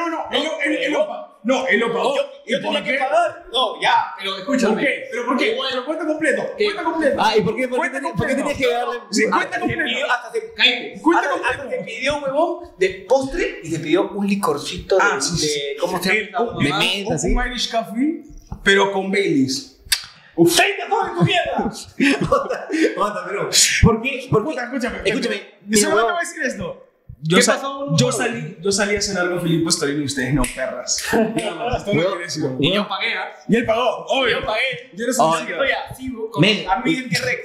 Él lo pagó.
Yo tenía que pagar. No, ya, pero escúchame.
¿Por qué? ¿Pero por qué? Pero cuenta completo. Cuenta completo.
Ah, ¿y por qué tenías que darle?
Sí, cuenta completo.
Hasta te pidió un huevón de postre y te pidió un licorcito de ¿cómo se llama?
De menta, sí.
Un Irish Coffee, pero con Baileys. ¡30 de tu mierda!
Bota, pero ¿por qué?
Puta, escúchame.
mi
Solo te
huevón-
voy a decir esto.
¿Qué pasó?
Yo salí a cenar con Filipe Storino y ustedes no, perras. Nada más, esto no quiere decir.
Y yo pagué, ¿ah?
Y él pagó, obvio.
Yo pagué.
Yo eres
Oh,
un
Estoy así, con
Men.
a mí en T-Rex.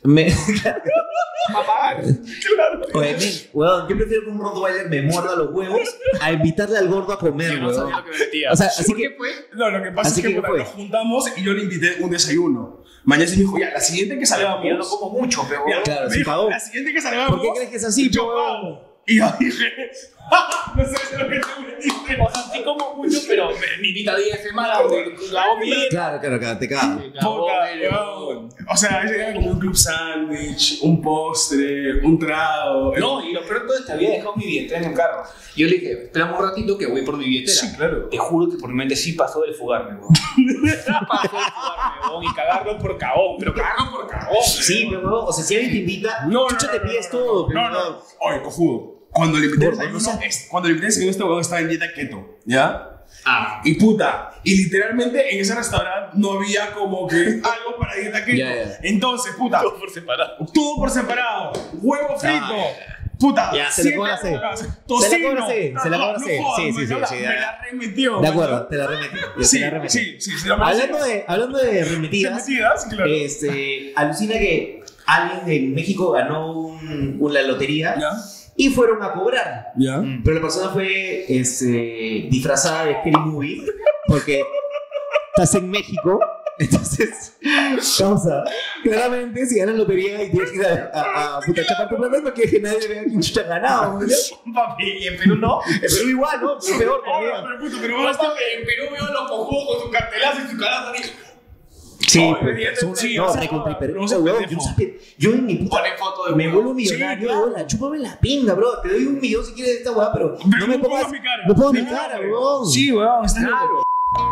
a pagar. Claro.
Oye, weón, yo prefiero que un Rottweiler me muerda los huevos a invitarle al gordo a comer,
Yo no sabía
weón.
lo que me metía.
O sea, así
¿Por
que-
qué fue?
No, lo que pasa
Así
es que
que, ¿qué fue?
nos juntamos y yo le invité un desayuno. Mañana se me dijo, ya, la siguiente que salgamos.
Yo no como mucho, pero
Ya,
Claro,
me
sí
dijo,
pagó.
la siguiente que salgamos.
¿Por qué crees que es así,
yo
weón?
pago. Y yo dije, no sé lo que te metiste.
o sea, sí como mucho, pero me invita 10 semanas donde la hago bien.
Claro, te cago.
Puta, weón. O sea, ese día comí un club sándwich, un postre, un trago.
No, y lo peor de todo es que había dejado mi billetera en el carro. Yo le dije, espérame un ratito que voy por mi billetera.
Sí, claro.
Te juro que por mi mente sí pasó de fugarme, weón. Pasó de fugarme, weón. Y cagarlo por cagón, pero cagarlo por cagón.
Sí, pero weón, o sea, si alguien te invita,
No,
chucha, te pides todo.
No. Oye, cojudo. Cuando le invité
Gordo,
el
no
desayuno,
seas-
cuando le invité el desayuno, este huevón estaba en dieta keto, ¿ya?
Ah.
Y puta, y literalmente en ese restaurante no había como que algo para dieta keto.
Ya.
Entonces, puta,
Todo por separado.
todo por separado. Huevo frito. Puta,
Ya, se la
7
cobra C.
horas.
Se la
Tocino.
cobra C, se la cobra C.
jodas,
Sí,
me
ya.
la remetió.
De acuerdo, te la remetí.
Sí,
te la remetí.
sí, se la merecía.
Hablando de remetidas,
Remetidas, claro.
alucina que alguien en México ganó la lotería
¿Ya?
y fueron a cobrar.
¿Ya?
Pero la persona fue disfrazada de Scary Movie porque estás en México. Entonces, causa, claramente si ganas lotería y tienes que ir a puta chapar tu plata, no quieres que nadie vea quién chucha ha ganado, ¿no?
Papi, y en Perú no.
En Perú igual, ¿no? Pero peor todavía.
Pero puto, pero
No,
basta.
en Perú veo a los cojudos con su cartelazo y su caraza así.
Sí,
No,
pero
evidentemente sí,
no,
o sea,
recontra hiper-
no seas
huevón,
pendejo.
yo en mi puta
Ponen foto de
me
huevo.
vuelvo millonario,
Sí, claro.
huevón, chúpame la pinga, bro. Te doy $1 millón si quieres de esta hueá, pero no me pongas
mi cara.
no pongas mi
No,
cara,
güey.
huevón.
Sí, weón, está loco.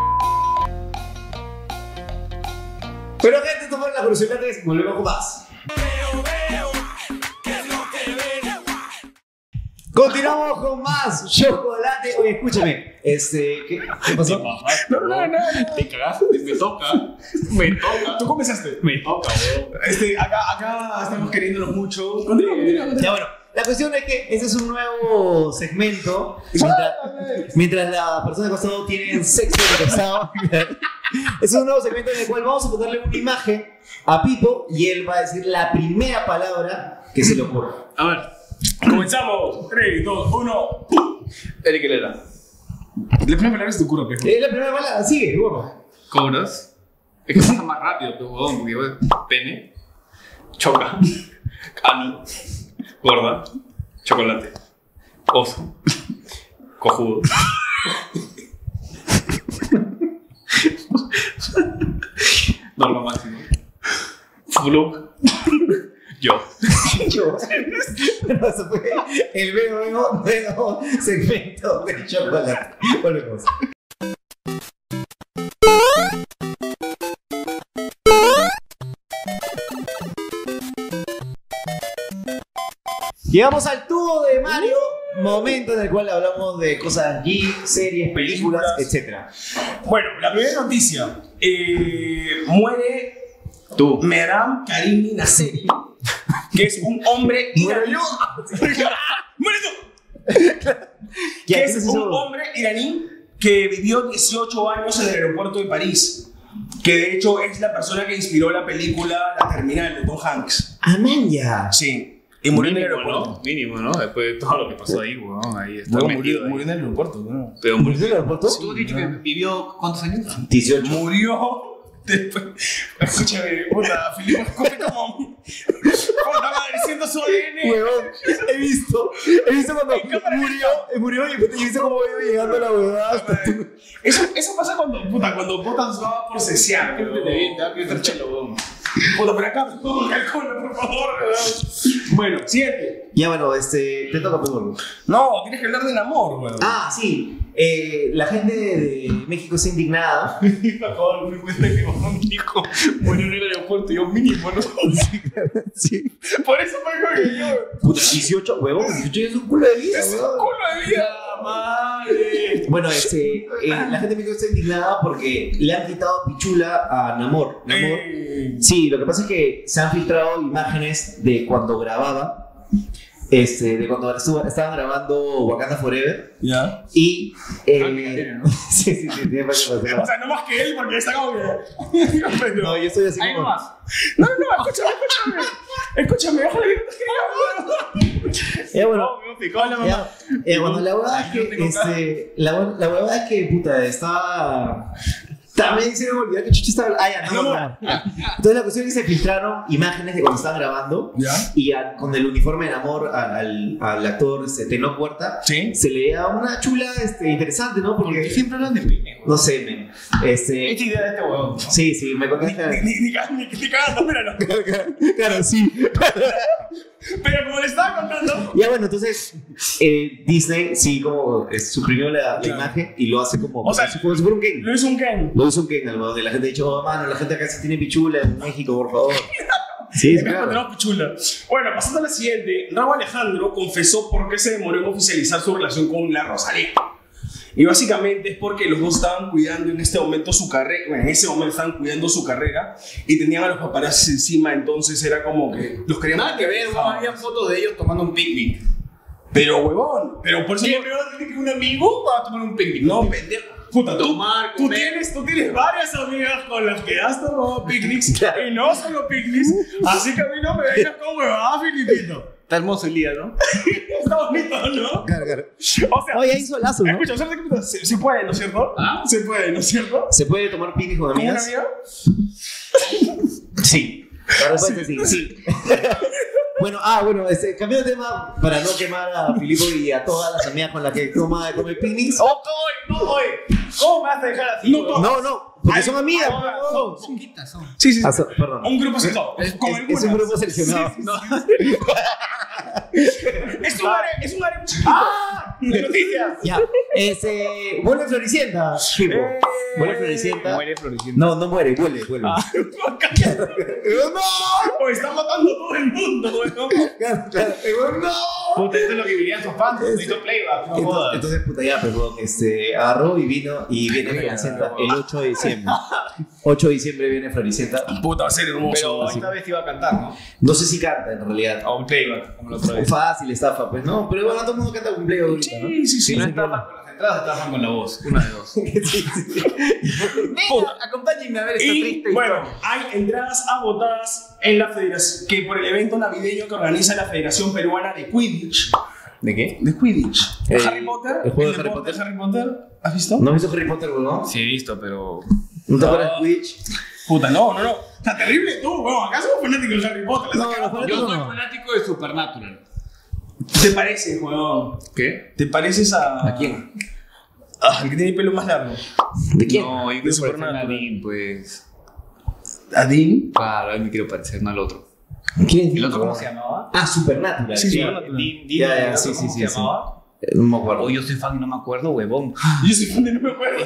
Pero gente, esto fue la curiosidades, volvemos con más. Continuamos con más chocolate. Oye, escúchame. ¿Qué pasó?
No.
Te cagaste, me toca. Me toca.
¿Tú comenzaste?
Me toca, weón.
Acá estamos queriéndonos mucho. Continúa.
Ya bueno, la cuestión es que este es un nuevo segmento. Mientras la persona de costado tiene sexo de costado. Es un nuevo segmento en el cual vamos a ponerle una imagen a Pipo y él va a decir la primera palabra que se le ocurra.
A ver,
Comenzamos. 3, 2, 1.
Eric Helena.
La primera palabra que se te ocurre, pejo.
Es la primera palabra, sigue, gordo.
Cobras. Es que pasa más rápido, pero huevón, porque weón, pene, choca, ano, gorda, chocolate, oso, cojudo. Norma máximo. Flug. Yo.
Yo. Pero eso fue el nuevo segmento de chocolate. Volvemos. Llegamos al tubo de Mario, momento en el cual hablamos de cosas geek, series, películas, etc.
Bueno, la primera noticia. Muere
Tú.
Mehram Karimi Nasseri, que es un hombre iraní. ¡Muere tú! Que es un hombre iraní que vivió 18 años en el aeropuerto de París. que de hecho es la persona que inspiró la película La Terminal de Tom Hanks.
Amanya.
Sí. Y murió en el
Mínimo,
aeropuerto.
¿no? Mínimo, ¿no? Después de todo lo que pasó ahí, weón. Ahí está
Luego
metido.
murió en el aeropuerto, ¿no?
Pero
¿Murió en el aeropuerto?
¿Tú has dicho que vivió cuántos años?
18.
Murió después. Escúchame, puta, Filipe escupe como. Puta madre, siendo su ADN.
Huevón, he visto cuando murió y he visto cómo iba llegando la huevada hasta tu...
Eso pasa cuando botas va por cesear.
Te bien, te va a quedar chelo, weón.
Puta, pero acá, calcula, por favor. Bueno, siguiente.
Ya bueno, te toca primero.
No, tienes que hablar del amor, weón.
Ah, sí. La gente de México está indignada.
Me acabo de dar cuenta que mi hijo murió en el aeropuerto y yo mínimo, ¿no?
Sí.
Por eso me dijo que yo.
Puta, 18, huevón, 18 es un culo de vida,
Es un
huevón.
culo de vida, madre.
Bueno, la gente de México está indignada porque le han quitado pichula a Namor. Sí, lo que pasa es que se han filtrado imágenes de cuando grababa. De cuando estaban grabando Wakanda Forever.
Ya.
Y.
¿no?
sí, tiene para que
O
pasar.
sea, no más que él, porque está como que. Pero-
No, yo estoy así
Ahí
como.
nomás.
No, escúchame, déjale que te escriba.
Ya, bueno.
Hola, mamá.
Bueno, la huevada es que. La huevada es que, puta, estaba. También se me olvidó que Chucho estaba. Ah, ya, no. Entonces la cuestión es que se filtraron imágenes de cuando estaban grabando.
¿Ya?
Y con el uniforme de amor al actor Tenoch Huerta.
Sí.
Se le da una chula interesante, ¿no? Porque
Siempre hablan de pene, weón.
no sé, men.
Esta idea de este huevón. ¿no?
Sí, me contaste.
Ni cagando, míralo.
Claro, sí.
Pero como le estaba contando.
Ya bueno, entonces Disney sí como suprimió la
Claro.
imagen y lo hace como
O sea,
si fuera un Ken.
Lo hizo un Ken.
Lo hizo un Ken, donde la gente ha dicho, oh, mano, la gente acá sí tiene pichula en México, por favor. Sí,
Acá
claro.
encontramos pichula. Bueno, pasando a la siguiente, Raúl Alejandro confesó por qué se demoró en oficializar su relación con la Rosalía. Y básicamente es porque los dos estaban cuidando en este momento su carrera. Bueno, en ese momento estaban cuidando su carrera y tenían a los paparazzis encima, entonces era como que los querían.
Nada que ver, weón. Había fotos de ellos tomando un picnic.
Pero huevón, pero por eso
Sí,
no
pero que un amigo va a tomar un picnic.
No, pendejo. Puta,
Tomar,
tú
comer.
tienes varias amigas con las que has tomado picnics y no solo picnics, así que a mí no me vengas con huevadas, Filipito.
Está hermoso el día, ¿no?
Está bonito, ¿no?
Claro.
O sea,
Oye, hizo lazo, ¿no?
escucha, ¿sabes qué? Se puede, ¿no es cierto?
¿Ah?
Se puede, ¿no es cierto?
¿Se puede tomar picnic con
¿Con una
amigas?
amiga?
Sí. La respuesta es sí. Bueno, cambiando de tema para no quemar a Filipo y a todas las amigas con las que come picnics.
No voy. ¿Cómo me vas a dejar así?
No,
huevón?
No, porque son amigas.
Son poquitas, son.
Sí.
Ah, perdón.
Un grupo sector. Con
Es
algunas.
un grupo seleccionado.
Es un área chiquito. De noticias.
Ya. Vuelve Floricienta, Filipo. Vuelve Floricienta. No muere, vuelve.
No. O está matando a todo el mundo, weón.
Claro. No.
Puta, esto es lo que vivían sus fans. Hizo playback, no jodas.
Entonces, puta, ya, pero agarró y viene Floricienta el 8 de diciembre. 8 de diciembre viene Floricienta.
Puta, va a ser hermoso.
Pero
así.
esta vez iba a cantar, ¿no?
No sé si canta en realidad.
O un playback, como la otra vez.
Fácil, estafa, pues no. Pero bueno, todo el mundo canta cumpleaños ahorita, ¿no?
Sí.
Si no estaban con las entradas, estaban con la voz. Una de dos.
Puta.
Acompáñenme a ver esta
Y
triste
bueno,
historia.
hay entradas agotadas en la federación, que por el evento navideño que organiza la Federación Peruana de Quidditch.
¿De qué?
¿De Quidditch?
El-
Harry Potter.
el juego de Harry
deporte
Potter.
Harry Potter. ¿Has visto?
¿No has visto Harry Potter, weón?
Sí, he visto, pero.
¿No te acuerdas de Twitch?
Puta, no. Está terrible tú, weón. ¿Acaso somos fanáticos de Harry Potter?
No, los fanáticos
Yo soy
no.
fanático de Supernatural.
¿Te pareces, weón?
¿Qué?
¿Te pareces a.
¿A quién?
El que tiene el pelo más largo.
¿De quién?
No, yo
De
quiero parecer a
Supernatural.
Nadine, pues.
¿A Dean?
Claro, a mí me quiero parecer, no al otro.
¿Quién es
¿El otro cómo
weón?
se llamaba?
Ah, Supernatural.
Sí,
ya.
Supernatural.
Dean,
Ya,
¿el otro
sí,
cómo
sí,
se
sí.
llamaba?
No me acuerdo.
Oh, yo soy fan y no me acuerdo, huevón.
Yo soy fan de no me acuerdo.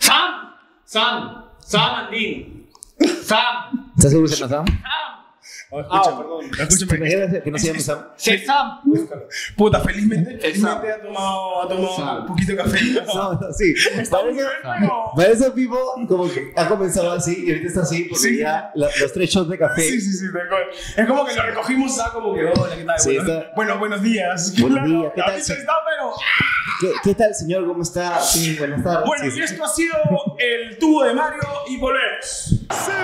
Sam and Dean. Sam.
¿Estás seguro que se nos da?
O
perdón.
¿Te
Escúchame.
imaginas que no se llame Sam?
Sesam.
Puta, felizmente ha tomado un poquito de café.
No, sí. Para eso Pipo como que ha comenzado así y ahorita está así porque
Sí.
ya los 3 shots de café.
Sí, tal cual. Es como que lo recogimos, ¿sabes? Como que, hola, ¿qué tal?
Sí,
Bueno, buenos días.
Buenos días, ¿qué tal?
Ahorita está, pero...
¿Qué tal, señor? ¿Cómo está? Sí, buenas tardes.
Bueno,
Sí,
y esto ha sido el tubo de Mario y volvemos.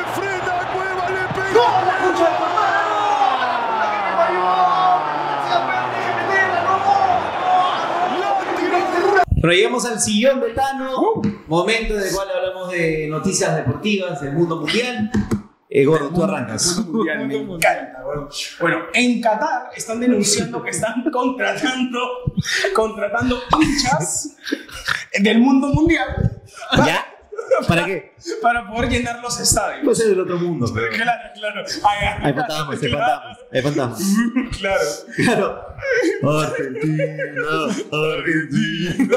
Pero llegamos al sillón de Tano, momento en el cual hablamos de noticias deportivas del mundo mundial. Gordo, tú arrancas.
Mundo mundial, me encanta, bro. Bueno, en Qatar están denunciando que están contratando hinchas del mundo mundial
¿Ya? ¿Para qué?
para poder llenar los estadios.
Puede ser del otro mundo, pero...
Claro.
Hay fantasmas, hay fantasmas, hay fantasmas.
Claro.
Claro. Argentina.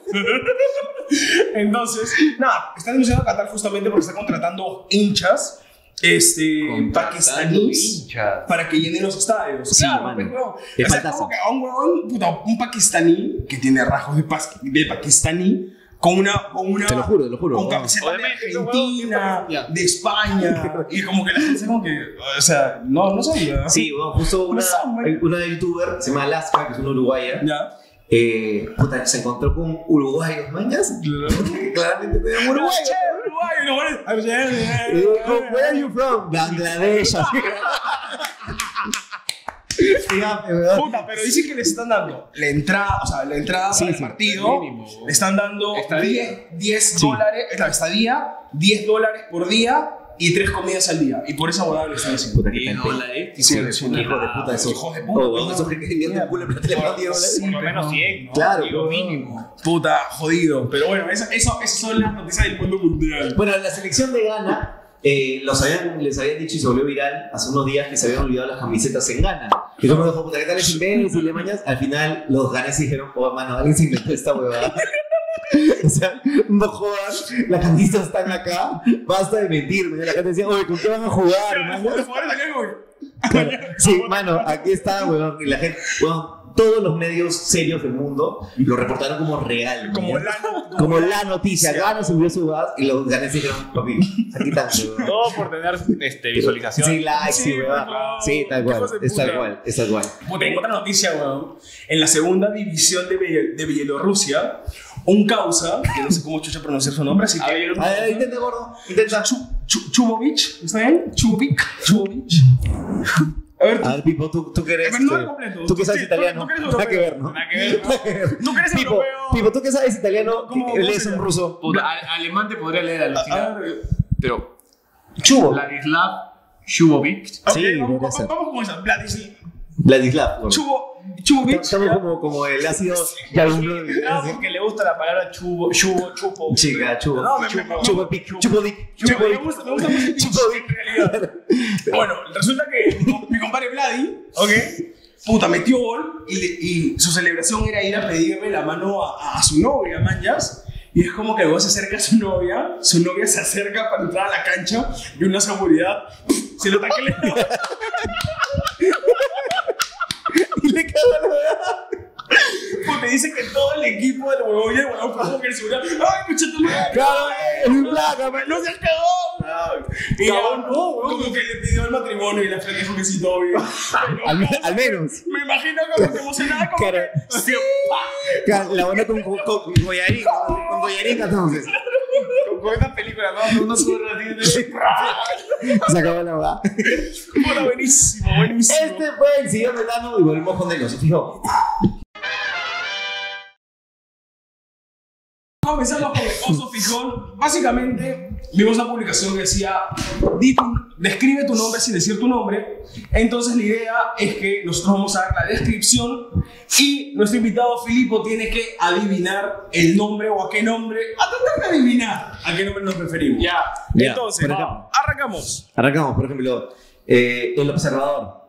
Entonces, nada, están denunciando a Qatar justamente porque está contratando hinchas pakistaníes
Hinchas.
para que llenen los estadios.
Sí,
claro,
mano.
pues, weón.
Es
O sea,
fantasma.
como que a un huevón, puta, un pakistaní que tiene rasgos de pakistaní con una
Te lo juro,
con
weón.
camiseta de
Obviamente,
Argentina,
ya.
de España, y como que la gente como que, o sea, no sabía.
Sí, bueno, justo una youtuber, se llama Alaska, que es una uruguaya.
Ya.
Puta, se encontró con uruguayos, mañas. Que claramente tenían uruguayos.
Che, Uruguay, no, bueno.
Y dijo, where are you from? Bangladesh. Así. Fíjate, weón.
Puta, pero dicen que le están dando la entrada,
Sí,
para el
sí,
partido,
mínimo.
le están dando
Estadía.
10
Sí.
dólares, la estadía, $10 por día y 3 comidas al día. Y por esa huevada lo están haciendo.
Puta, qué
$10.
Sí,
Hijo de puta, esos.
Hijos de puta,
Oh, weón,
no.
esos que invierten un culo en plata le pagan $10.
Sí,
Por lo menos 100, ¿no?
Claro,
Digo,
weón.
mínimo.
Puta, jodido. Pero bueno, esas son las noticias del mundo mundial.
Bueno, la selección de Ghana les habían dicho y se volvió viral hace unos días que se habían olvidado las camisetas en Ghana. Y todo el mundo dijo, puta, ¿qué tal es imbécil? Y mañas? Al final, los ganeses dijeron, oh, mano, alguien se inventó esta huevada. O sea, no jodan, las camisetas están acá, basta de mentirme. La gente decía, oye, ¿con qué van a jugar, mano?
Los jugadores salían como que-
Claro. Sí, mano, aquí está, weón. Y la gente, weón, todos los medios serios del mundo lo reportaron como real.
Como
¿ya?
la
Como la noticia. Gana subió su gas y los ganeses dijeron, papi, aquí está, weón.
Todo por tener visualización.
Sí, likes, sí,
Sí,
weón.
weón.
Sí, tal cual.
Hijos de
Es tal
puta.
cual, es tal cual.
Puta, en otra noticia, weón, en la segunda división de Bielorrusia, un causa, que no sé cómo chucha pronunciar su nombre, así que...
A ver, intenta, gordo. Intenta.
Chubovic, ¿está bien? Chubovic. A ver,
Pipo, tú que eres.
Pero no es completo.
Tú que sabes
Sí,
italiano.
tú que eres
Nada que ver, ¿no?
Nada que ver, ¿no?
tú que eres
Pipo,
europeo.
Pipo, tú que sabes italiano,
¿Cómo
lees
se
en
llama?
ruso.
Puta, alemán te podría leer,
A
alucinar.
ver,
Pero
Chubo.
Vladislav Shubovic.
ok,
Sí,
vamos
debería ser.
con esa.
Vladislav. gordo.
Chubovic.
Estamos como el ácido. Ya,
No, porque le gusta la palabra chupo.
chica, chubo.
No, me-
Chupovic. Chupovic.
Me gusta mucho
Chupovic.
en realidad. Bueno, resulta que mi compadre Vladi, ¿ok? Puta, metió gol y su celebración era ir a pedirle la mano a su novia, manjas. Y es como que luego se acerca a su novia se acerca para entrar a la cancha y una seguridad se lo taquea.
Y le cago la verdad.
Porque dice que todo el equipo del huevón y el huevón fue como que el seguridad, ¡ay, muchacho!
Claro, es un placa, man.
¡No seas cagón! Y ya, como que le pidió el matrimonio y la frente dijo que sí, todo bien.
Al menos.
Me imagino como que emocionada, como
Claro.
que sí,
Claro, la buena con Goyarín. Con Goyarín, entonces.
Con esta película, ¿no? Uno corre así.
Se acabó la verdad.
Puta, buenísimo.
Este fue el sillón de Tano y volvemos con el fijo.
Comenzamos con el oso fijón. Básicamente, vimos una publicación que decía: describe tu nombre sin decir tu nombre. Entonces, la idea es que nosotros vamos a dar la descripción y nuestro invitado Filipo tiene que adivinar el nombre o a qué nombre, a tratar de adivinar a qué nombre nos referimos.
Ya.
Ya,
Entonces,
por ejemplo.
arrancamos.
Arrancamos, por ejemplo, El Observador.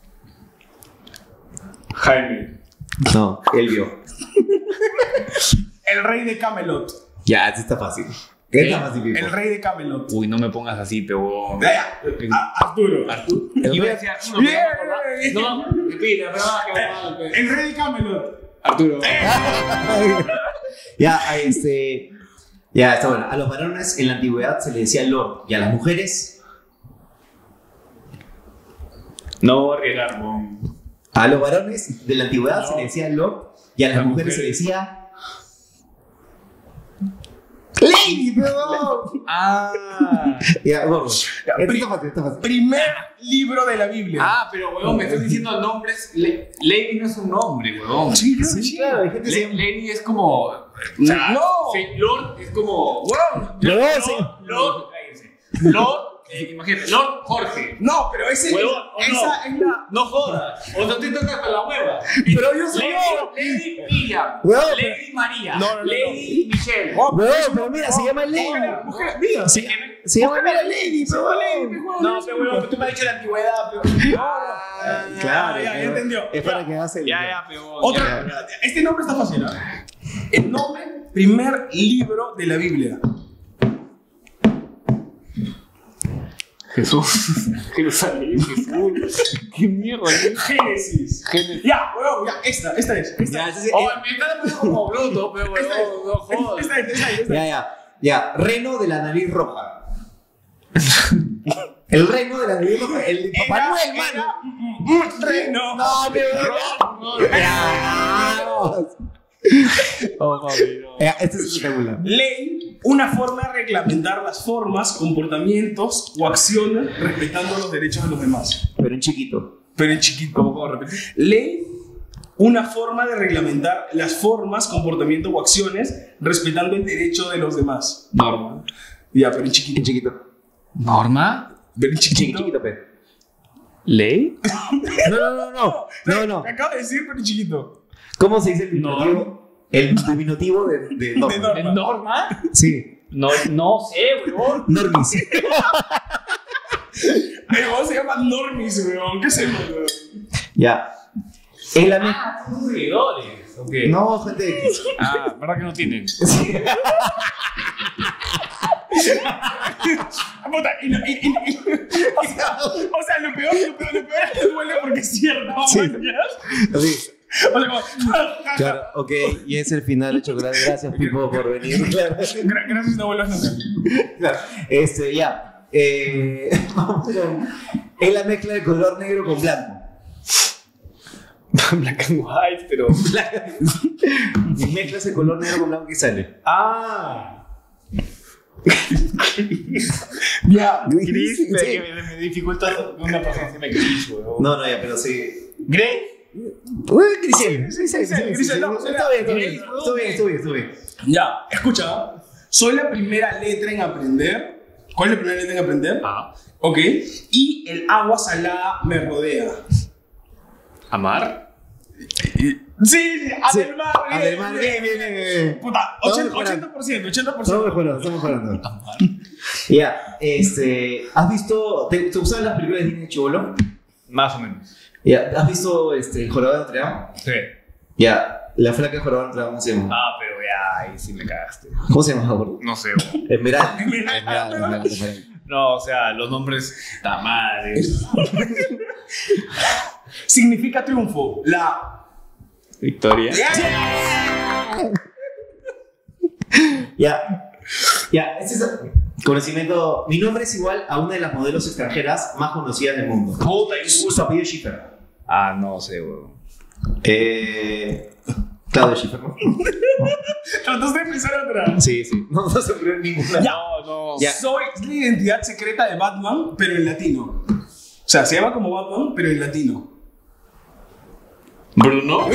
Jaime.
No, él vio.
El rey de Camelot.
Ya, este está fácil. ¿Qué está más difícil?
El rey de Camelot.
Uy, no me pongas así, pero.
Arturo.
Arturo.
El
Iba a
rey-
decir Arturo, pero no, repite, pero
El rey de Camelot.
Arturo.
Ya, ya, está bueno. A los varones en la antigüedad se les decía lord. Y a las mujeres,
No voy a arriesgar, weón.
a los varones de la antigüedad se les decía lord. Y a las mujeres se les decía. ¡Lady, perdón!
Ah.
Ya, vamos. Esto está fácil, está fácil.
Primer libro de la Biblia.
Ah, pero weón, me estás diciendo nombres. Lady no es un nombre, weón.
Sí,
Sí, claro, hay gente que se llama.
Lady es como. O sea,
No.
sí, Lord es como. Weón.
Lord, sí.
Lord, cállense. Lord, imagínate, Lord Jorge.
No, pero ese
Huevón, ¿o
esa es la.
No jodas. O no te tocas con la hueva.
Pero yo soy
Lady Miriam.
Huevón,
Lady María.
No.
Lady Michelle.
Huevón, pero mira, se llama Lady.
Mujer, mira.
Se llama Lady, perdón.
No, pero weón, tú me has dicho la antigüedad, pero.
Claro,
ya entendió.
Es para que hagas el.
Ya, pero.
Otra. Este nombre está fácil, ¿no? El nombre, primer libro de la Biblia.
Jesús. Jerusalén, Jesús. Qué mierda.
Génesis. Ya, huevón, ya. Esta es.
Ya, ese es-
Oh, me está poniendo como bruto, pero weón, no jodas.
Esta es.
Ya. Reno de la nariz roja. El reno de la nariz roja. El Papá Noel, mano.
Reno.
No, pero. Este es espectacular.
Ley, una forma de reglamentar las formas, comportamientos o acciones respetando los derechos de los demás.
Pero en chiquito.
Pero en chiquito. ¿Cómo repetir? Ley, una forma de reglamentar las formas, comportamientos o acciones respetando el derecho de los demás.
Norma.
Ya, pero en chiquito.
En chiquito.
¿Norma?
Pero en chiquito.
Chiquito, pe.
¿Ley?
No.
Me acabo de decir, pero en chiquito.
¿Cómo se dice el diminutivo? El diminutivo de norma.
Norma.
¿Norma?
Sí.
No sé, weón.
Normis.
El huevón se llama Normis, weón. ¿Qué se llama, weón?
Ya. Es la mezcla.
Son seguidores. Ok.
No, gente.
Ah, ¿verdad que no tienen?
Puta, o sea, lo peor es que duele porque es cierto.
Sí.
¿Me entiendes?
Sí.
O sea, como,
Claro, ok. Y es el final de Chocolate. Gracias, Pipo, por venir. Claro.
Gracias, no vuelvas nunca.
Claro. Ya. Vamos con- es la mezcla de color negro con blanco.
Black and white, pero.
Mezclas el color negro con blanco y sale.
Ah.
Ya.
Gris,
Sí.
me dificulta una persona que me gris, weón.
No, ya, pero sí.
Grey.
Uy, Grisel.
Grisel, no,
Está bien.
Ya, escucha. Soy la primera letra en aprender. ¿Cuál es la primera letra en aprender?
Ah.
Ok. Y el agua salada me rodea.
Amar.
Sí, Adelmar.
Adelmar, bien.
Puta,
Estamos
80%.
Estamos mejorando. Ya, ¿has visto, te gustan las películas de Disney Chibolo?
Más o menos.
Ya, ¿has visto el Jorobado de Notre Dame?
Sí.
Ya, la flaca de Jorobado de Notre Dame, ¿cómo se llama?
Ah, pero ya, ahí sí me cagaste.
¿Cómo se llama, gordo?
No sé, weón.
Esmeralda.
Esmeralda.
Esmeralda.
No, o sea, los nombres. Tamales.
Significa triunfo. La.
Victoria.
Ya, este es conocimiento. Mi nombre es igual a una de las modelos extranjeras más conocidas del mundo.
Puta,
Su apellido es Schiffer.
Ah, no sé, weón.
Claudio Schiffer, ¿no?
Trataste de pensar otra.
Sí. No se ocurrió ninguna.
Ya.
No.
Ya.
Soy la identidad secreta de Batman, pero en latino. O sea, se llama como Batman, pero en latino.
Bruno.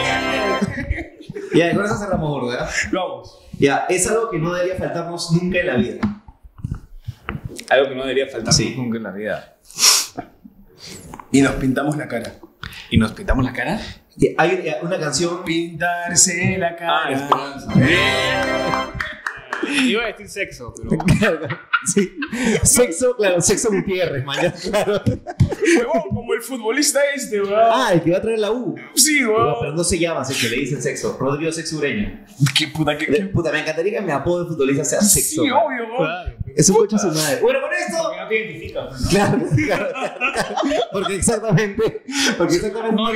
Ya, con eso cerramos, gordo, ¿verdad?
Vamos.
Ya, es algo que no debería faltarnos nunca en la vida.
Algo que no debería faltar
Sí.
nunca en la vida.
Y nos pintamos la cara.
¿Y nos pintamos la cara?
Hay una canción.
Pintarse la cara.
Esperanza. Iba a decir sexo, pero.
Sí. Sexo, claro, Sexo Gutiérrez, man, ya, claro.
Huevón, como el futbolista este, weón.
Ah, el que va a traer la U.
Sí,
No,
weón.
pero no se llama Sexo, le dicen Sexo. Rodrigo Sexo Ureña.
Qué puta, qué.
Puta, me encantaría que mi apodo de futbolista sea Sexo.
Sí,
man.
obvio, weón.
Es un coche a su madre. Bueno, con esto.
Porque no te identificas, ¿no?
Claro. Porque exactamente. Porque exactamente.
No,
lo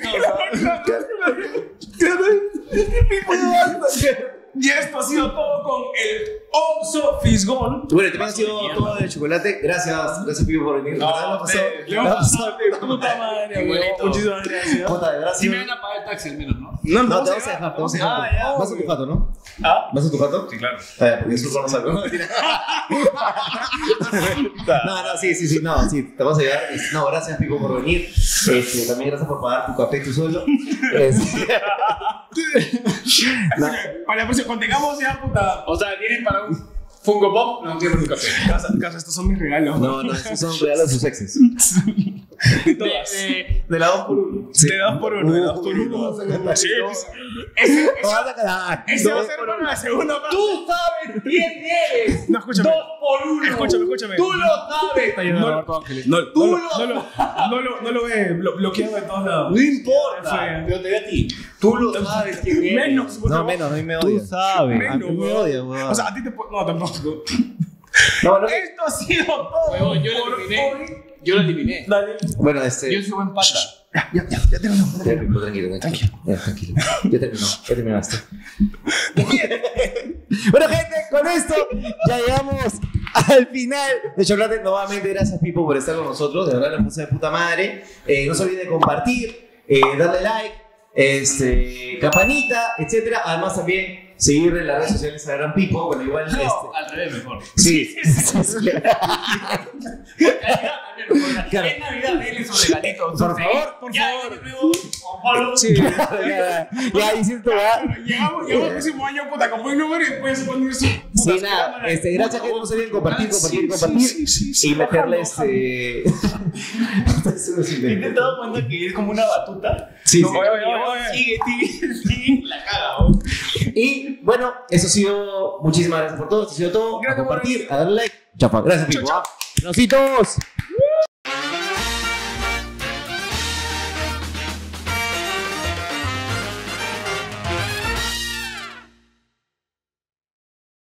Y esto ha sido todo con el Oxo Fisgón.
Bueno, también ha sido todo de chocolate. Gracias Pipo por venir.
No,
¿Verdad?
le vamos a pasar de puta madre,
Igualito.
weón. Muchísimas gracias.
Puta, de verdad.
Si me van a pagar el taxi al menos, ¿no?
No,
No, te vamos a dejar, te vamos a dejar.
Ah, ya,
Vas a tu jato, ¿no?
¿Ah?
¿Vas a tu jato?
Sí, claro.
Porque eso no salgo. No, sí, no, sí, te vamos a ayudar. No, gracias Pipo por venir. También gracias por pagar tu café tú solo. No.
Para la próxima, cuando tengamos ya, puta.
O sea, vienen para un Funko Pop, no tienen un café.
Casa, estos son mis regalos.
No, esos son regalos de sus exes.
De todas.
De la 2x1.
Sí.
De 2x1, de 2x1. Sí,
Vas a quedar.
ese va a ser para la segunda parte.
Tú sabes quién eres.
No, escúchame.
2x1.
Escúchame.
Tú lo sabes.
No lo ve bloqueado de todos lados.
No importa.
Fue.
Pero te ve a ti. Tú lo sabes quién eres.
Menos.
No, menos, a mí me odia.
Tú sabes.
A mí me odia, weón.
O sea, a ti te puede. No, tampoco.
No,
Esto ha sido todo.
Huevón, yo lo
por
eliminé.
hoy.
Yo lo eliminé.
Dale.
bueno,
Yo soy buen pata.
Ya terminó.
Ya, Pipo, tranquilo. Ya terminaste. Bueno, gente, con esto ya llegamos al final de Chocolate. Nuevamente, gracias Pipo por estar con nosotros. De verdad, la puse de puta madre. No se olviden de compartir, darle like, campanita, etcétera. Además, también seguir en las redes sociales a Gran Pipo. Bueno, igual.
No, al revés mejor.
Sí.
Claro. Es Navidad, denle su regalito.
Por favor,
por
Ya,
favor.
luego, ojalá.
Sí.
Ya hiciste, ¿verdad?
Llegamos el próximo año, puta, con buen número y después poner su.
Sí, nada. Gracias, gente. No se olviden compartir. Y meterle
¿Te has dado cuenta que es como una batuta?
Sí,
No,
sí.
oye.
Sigue, la caga, ¿no?
Y bueno, eso ha sido. Muchísimas gracias por todo. Esto ha sido todo. A
Gracias por
compartir, a darle like. Chapa. Gracias, Pipo.
chao.
¡Nositos!